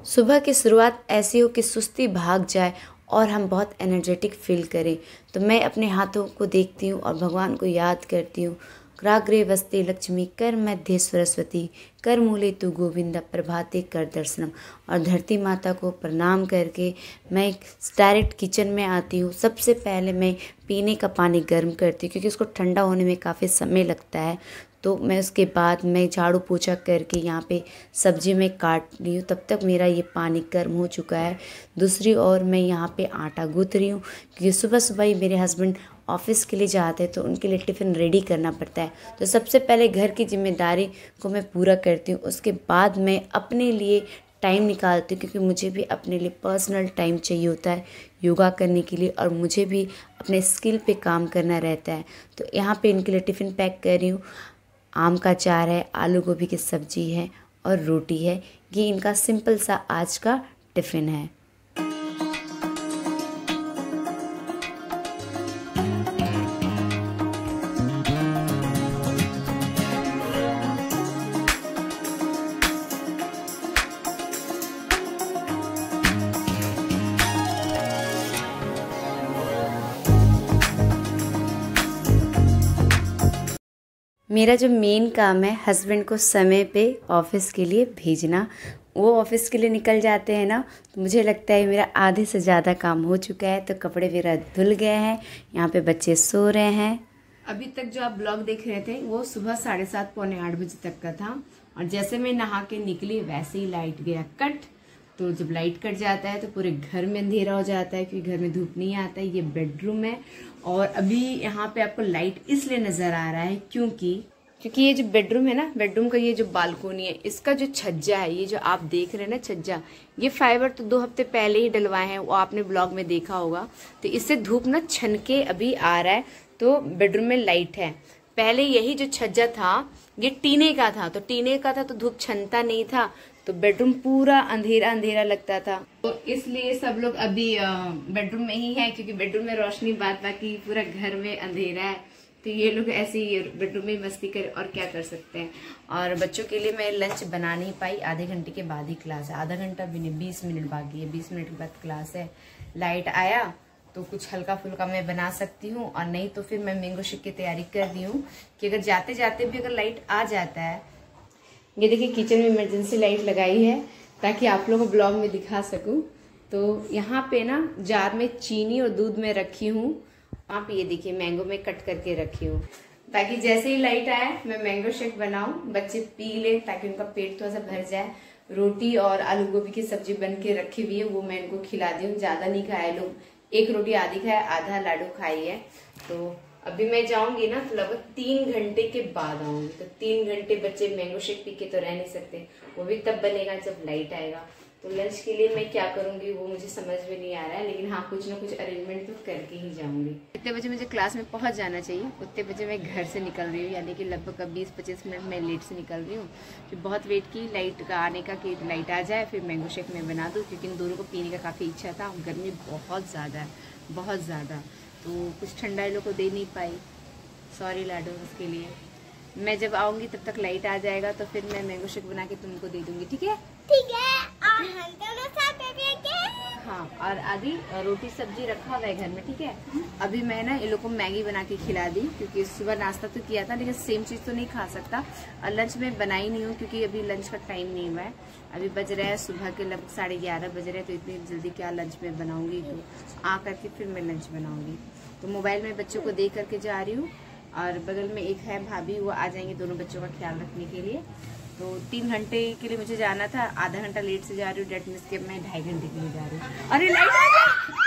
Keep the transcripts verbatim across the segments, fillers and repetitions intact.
सुबह की शुरुआत ऐसी हो कि सुस्ती भाग जाए और हम बहुत एनर्जेटिक फील करें। तो मैं अपने हाथों को देखती हूँ और भगवान को याद करती हूँ। कराग्रे वस्ते लक्ष्मी कर मध्य सरस्वती कर मूले तू गोविंदा प्रभाते कर दर्शनम। और धरती माता को प्रणाम करके मैं डायरेक्ट किचन में आती हूँ। सबसे पहले मैं पीने का पानी गर्म करती हूँ क्योंकि उसको ठंडा होने में काफ़ी समय लगता है। तो मैं उसके बाद मैं झाड़ू पोछा करके यहाँ पे सब्जी में काट रही हूँ, तब तक मेरा ये पानी गर्म हो चुका है। दूसरी ओर मैं यहाँ पे आटा गूँथ रही हूँ क्योंकि सुबह सुबह ही मेरे हस्बैंड ऑफिस के लिए जाते हैं तो उनके लिए टिफ़िन रेडी करना पड़ता है। तो सबसे पहले घर की जिम्मेदारी को मैं पूरा करती हूँ, उसके बाद मैं अपने लिए टाइम निकालती हूँ क्योंकि मुझे भी अपने लिए पर्सनल टाइम चाहिए होता है योगा करने के लिए और मुझे भी अपने स्किल पे काम करना रहता है। तो यहाँ पे इनके लिए टिफ़िन पैक कर रही हूँ। आम का अचार है, आलू गोभी की सब्ज़ी है और रोटी है। ये इनका सिंपल सा आज का टिफ़िन है। मेरा जो मेन काम है हस्बैंड को समय पे ऑफ़िस के लिए भेजना। वो ऑफ़िस के लिए निकल जाते हैं ना, तो मुझे लगता है मेरा आधे से ज़्यादा काम हो चुका है। तो कपड़े वगैरह धुल गए हैं, यहाँ पे बच्चे सो रहे हैं। अभी तक जो आप ब्लॉग देख रहे थे वो सुबह साढ़े सात पौने आठ बजे तक का था और जैसे मैं नहा के निकली वैसे ही लाइट गया कट। तो जब लाइट कट जाता है तो पूरे घर में अंधेरा हो जाता है क्योंकि घर में धूप नहीं आता है। ये बेडरूम है और अभी यहाँ पे आपको लाइट इसलिए नजर आ रहा है क्योंकि क्योंकि ये जो बेडरूम है ना, बेडरूम का ये जो बालकोनी है, इसका जो छज्जा है, ये जो आप देख रहे हैं ना छज्जा, ये फाइबर तो दो हफ्ते पहले ही डलवाए हैं, वो आपने ब्लॉग में देखा होगा। तो इससे धूप ना छन के अभी आ रहा है तो बेडरूम में लाइट है। पहले यही जो छज्जा था ये टीने का था, तो टीने का था तो धूप छनता नहीं था, तो बेडरूम पूरा अंधेरा अंधेरा लगता था। तो इसलिए सब लोग अभी बेडरूम में ही है क्योंकि बेडरूम में रोशनी, बाद बाकी पूरा घर में अंधेरा है। तो ये लोग ऐसे ही बेडरूम में मस्ती कर और क्या कर सकते हैं। और बच्चों के लिए मैं लंच बना नहीं पाई, आधे घंटे के बाद ही क्लास है, आधा घंटा भी नहीं, बीस मिनट बाकी है, बीस मिनट के बाद क्लास है। लाइट आया तो कुछ हल्का फुल्का मैं बना सकती हूँ और नहीं तो फिर मैं मैंगो शेक की तैयारी कर दी हूँ कि अगर जाते जाते भी अगर लाइट आ जाता है। ये देखिए किचन में इमरजेंसी लाइट लगाई है ताकि आप लोगों को ब्लॉग में दिखा सकूं। तो यहाँ पे ना जार में चीनी और दूध में रखी हूँ। आप ये देखिए मैंगो में कट करके रखी हूँ ताकि जैसे ही लाइट आए मैं मैंगो शेक बनाऊं, बच्चे पी ले ताकि उनका पेट थोड़ा सा भर जाए। रोटी और आलू गोभी की सब्जी बन के रखी हुई है, वो मैं इनको खिला दी हूँ। ज्यादा नहीं खाए लोग, एक रोटी आधी खाए, आधा लाडू खाई है। तो अभी मैं जाऊंगी ना तो लगभग तीन घंटे के बाद आऊंगी। तो तीन घंटे बच्चे मैंगो शेक पी के तो रह नहीं सकते, वो भी तब बनेगा जब लाइट आएगा। तो लंच के लिए मैं क्या करूंगी वो मुझे समझ में नहीं आ रहा है, लेकिन हाँ कुछ ना कुछ अरेंजमेंट तो करके ही जाऊंगी। जितने बजे मुझे क्लास में पहुंच जाना चाहिए उतने बजे मैं घर से निकल रही हूँ, यानी कि लगभग बीस पच्चीस मिनट मैं लेट से निकल रही हूँ। फिर बहुत वेट की लाइट का आने का कि लाइट आ जाए फिर मैंगो शेक मैं बना दूँ, क्योंकि इन दोनों को पीने का काफ़ी इच्छा था। गर्मी बहुत ज़्यादा है, बहुत ज़्यादा, तो कुछ ठंडा इन लोग को दे नहीं पाई, सॉरी लाडो। उसके लिए मैं जब आऊंगी तब तक लाइट आ जाएगा तो फिर मैं मैंगो शेक बना के तुमको दे दूंगी, ठीक है? ठीक है। और हम दोनों साथ बैठेंगे। हाँ, और आधी रोटी सब्जी रखा हुआ है घर में, ठीक है? अभी मैं ना इन लोग को मैगी बना के खिला दी क्योंकि सुबह नाश्ता तो किया था लेकिन सेम चीज तो नहीं खा सकता। और लंच में बनाई नहीं हूँ क्योंकि अभी लंच का टाइम नहीं हुआ है। अभी बज रहे हैं सुबह के लगभग साढ़े ग्यारह बज रहे हैं, तो इतनी जल्दी क्या लंच में बनाऊंगी। तो आ करके फिर मैं लंच बनाऊंगी। तो मोबाइल में बच्चों को दे करके जा रही हूँ और बगल में एक है भाभी, वो आ जाएंगे दोनों बच्चों का ख्याल रखने के लिए। तो तीन घंटे के लिए मुझे जाना था, आधा घंटा लेट से जा रही हूँ, डेट मीन्स के मैं ढाई घंटे के लिए जा रही हूँ। अरे लाइट आ गया!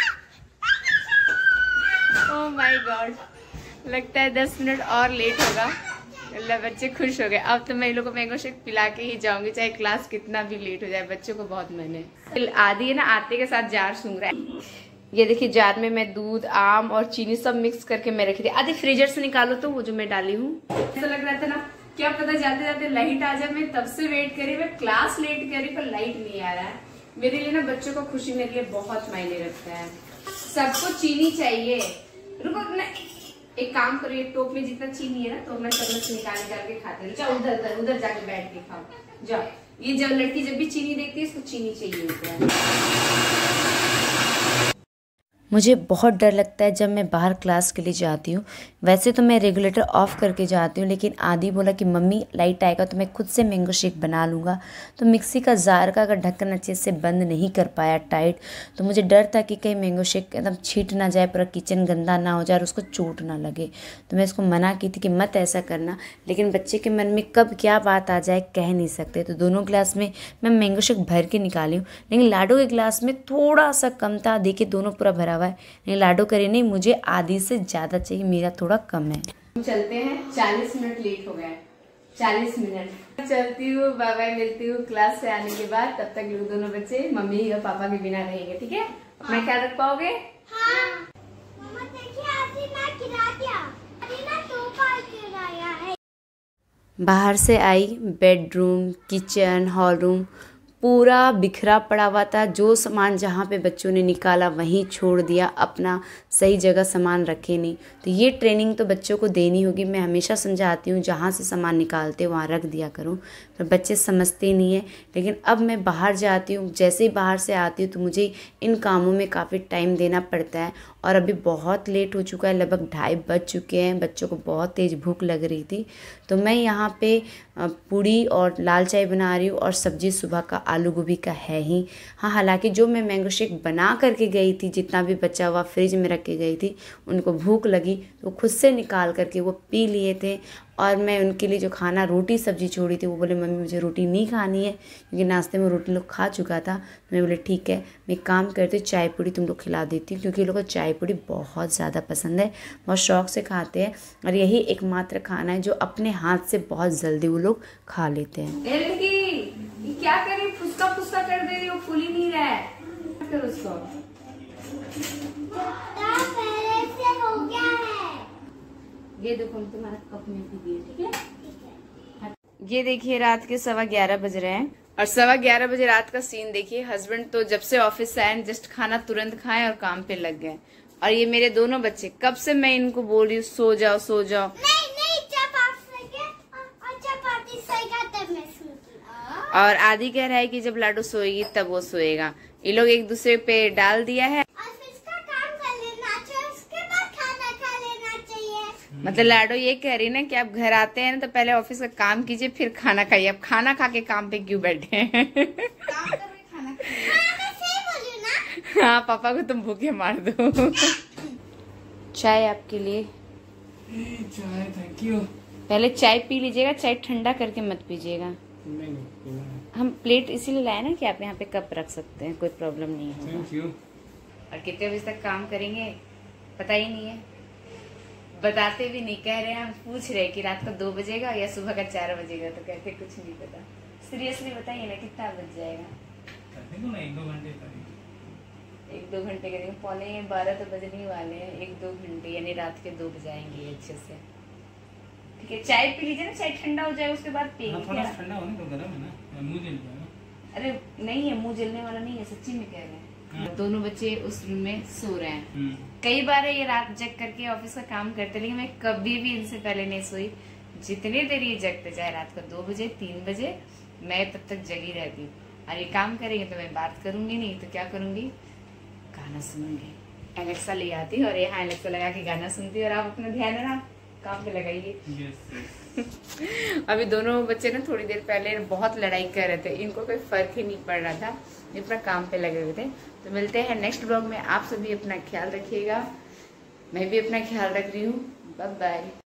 ओह माय गॉड, लगता है दस मिनट और लेट होगा। अल्लाह, बच्चे खुश हो गए। अब तो मैं इन लोगों को मैंगो शेक पिला के ही जाऊंगी, चाहे क्लास कितना भी लेट हो जाए। बच्चों को बहुत मन है। आदि है ना, आते के साथ जार सूंघ रहा है। ये देखिए जार में मैं दूध, आम और चीनी सब मिक्स करके मैं रखी थी। आदि फ्रीजर से निकालो तो वो जो मैं डाली हूँ। ऐसा लग रहा था ना क्या पता जाते जाते लाइट आ जाए। मैं तब से वेट करी, मैं क्लास लेट करी पर लाइट नहीं आ रहा है। मेरे लिए ना बच्चों को खुशी मेरे लिए बहुत मायने रखता है। सबको चीनी चाहिए। रुको ना, एक काम करो, एक टोप में जितना चीनी है ना तो मैं चम्मच निकाल निकाल के खाते हैं। जाओ उधर उधर उधर जाके बैठ के खाओ, जाओ ये जब लड़की जब भी चीनी देखती है इसको चीनी चाहिए होता है। मुझे बहुत डर लगता है जब मैं बाहर क्लास के लिए जाती हूँ। वैसे तो मैं रेगुलेटर ऑफ़ करके जाती हूँ, लेकिन आदि बोला कि मम्मी लाइट आएगा तो मैं खुद से मैंगो शेक बना लूँगा। तो मिक्सी का जार का अगर ढक्कन अच्छे से बंद नहीं कर पाया टाइट, तो मुझे डर था कि कहीं मैंगो शेक एकदम छीट ना जाए, पूरा किचन गंदा ना हो जाए और उसको चोट ना लगे। तो मैं इसको मना की थी कि मत ऐसा करना, लेकिन बच्चे के मन में कब क्या बात आ जाए कह नहीं सकते। तो दोनों गिलास में मैं मैंगो शेक भर के निकाली हूँ, लेकिन लाडो के गिलास में थोड़ा सा कम था। देखिए दोनों पूरा भरा हुआ है, नहीं लाडो करे नहीं, मुझे आधी से ज़्यादा चाहिए, मेरा थोड़ा कम है। हम चलते हैं, चालीस मिनट लेट हो गए। चालीस मिनट चलती हूँ, बाय बाय, मिलती हूँ क्लास से आने के बाद। तब तक लोग दोनों बच्चे मम्मी और पापा के बिना रहेंगे, ठीक है? अपना ख्याल रख पाओगे? हाँ। मम्मा देखिए आदि ना गिरा दिया, आदि ना टोपा गिराया है। बाहर से आई, बेडरूम, किचन, हॉल रूम पूरा बिखरा पड़ा हुआ था। जो सामान जहाँ पे बच्चों ने निकाला वहीं छोड़ दिया, अपना सही जगह सामान रखे नहीं। तो ये ट्रेनिंग तो बच्चों को देनी होगी। मैं हमेशा समझाती हूँ जहाँ से सामान निकालते वहाँ रख दिया करो, पर बच्चे समझते नहीं है। लेकिन अब मैं बाहर जाती हूँ, जैसे ही बाहर से आती हूँ तो मुझे इन कामों में काफ़ी टाइम देना पड़ता है। और अभी बहुत लेट हो चुका है, लगभग ढाई बज चुके हैं। बच्चों को बहुत तेज़ भूख लग रही थी, तो मैं यहाँ पे पूड़ी और लाल चाय बना रही हूँ। और सब्ज़ी सुबह का आलू गोभी का है ही। हाँ, हालांकि जो मैं मैंगो शेक बना करके गई थी, जितना भी बचा हुआ फ्रिज में रख के गई थी, उनको भूख लगी तो खुद से निकाल करके वो पी लिए थे। और मैं उनके लिए जो खाना रोटी सब्ज़ी छोड़ी थी, वो बोले मम्मी मुझे रोटी नहीं खानी है, क्योंकि नाश्ते में रोटी लोग खा चुका था। मैं बोले ठीक है, मैं काम करती हूँ, चाय पूड़ी तुम लोग खिला देती हूँ, क्योंकि लोगों को चाय पूड़ी बहुत ज़्यादा पसंद है, बहुत शौक़ से खाते हैं। और यही एकमात्र खाना है जो अपने हाथ से बहुत जल्दी वो लोग खा लेते हैं। ये क्या करे, फुसका फुसका कर दे रही हो, फूल ही नहीं रहा है, कर उसको। पहले से हो गया है। ये देखो तुम्हारा कप में पी दिए, ठीक है? ये देखिए रात के सवा ग्यारह बज रहे हैं, और सवा ग्यारह बजे रात का सीन देखिए। हस्बैंड तो जब से ऑफिस से आए जस्ट खाना तुरंत खाएं और काम पे लग गए। और ये मेरे दोनों बच्चे, कब से मैं इनको बोल रही हूँ सो जाओ सो जाओ। नहीं नहीं, चपाती सोएगा तब मैं सोऊंगी। और आदि कह रहा है कि जब लाडो सोएगी तब वो सोएगा। ये लोग एक दूसरे पे डाल दिया है। मतलब लाडो ये कह रही ना कि आप घर आते हैं ना तो पहले ऑफिस का काम कीजिए फिर खाना खाइए। अब खाना खा के काम पे क्यों बैठे हैं? काम कर रहे खाना हाँ, मैं सही बोली ना? हाँ, पापा को तुम भूखे मार दो। चाय आपके लिए। चाय थैंक यू। पहले चाय पी लीजिएगा, चाय ठंडा करके मत पीजिएगा। नहीं नहीं, हम प्लेट इसीलिए लाए ना कि आप यहाँ पे कप रख सकते हैं, कोई प्रॉब्लम नहीं है। Thank you. और कितने बजे तक काम करेंगे पता ही नहीं है, बताते भी नहीं। कह रहे हैं, हम पूछ रहे कि रात को दो बजेगा या सुबह का चार बजेगा, तो कहते कुछ नहीं पता। सीरियसली बताइए ना कितना बज जाएगा? एक दो घंटे एक दो घंटे करेंगे, पौने बारह तो बजने वाले हैं, एक दो घंटे यानी रात के दो बजाएंगे अच्छे से। ठीक है, चाय पी लीजिए ना, चाय ठंडा हो जाए उसके बाद पिएंगे। थोड़ा ठंडा होने तो गर्म है ना, मुंह जल जाएगा। अरे नहीं है, मुंह जलने वाला नहीं है, सच्ची में कह रहे हैं। दोनों बच्चे उस रूम में सो रहे हैं। कई बार ये रात जग करके ऑफिस का काम करते, लेकिन मैं कभी भी इनसे पहले नहीं सोई। जितने देर ये जगते, चाहे रात को दो बजे तीन बजे, मैं तब तक जगी रहती हूँ। और ये काम करेंगे तो मैं बात करूंगी, नहीं तो क्या करूंगी, गाना सुनूंगी। एलेक्सा ले आती और यहाँ एलेक्सा लगा के गाना सुनती, और आप अपना ध्यान रखना, काम पे लगाइए। अभी दोनों बच्चे ना थोड़ी देर पहले बहुत लड़ाई कर रहे थे, इनको कोई फर्क ही नहीं पड़ रहा था, ये अपना काम पे लगे हुए थे। तो मिलते हैं नेक्स्ट ब्लॉग में। आप सभी अपना ख्याल रखिएगा, मैं भी अपना ख्याल रख रही हूँ। Bye bye.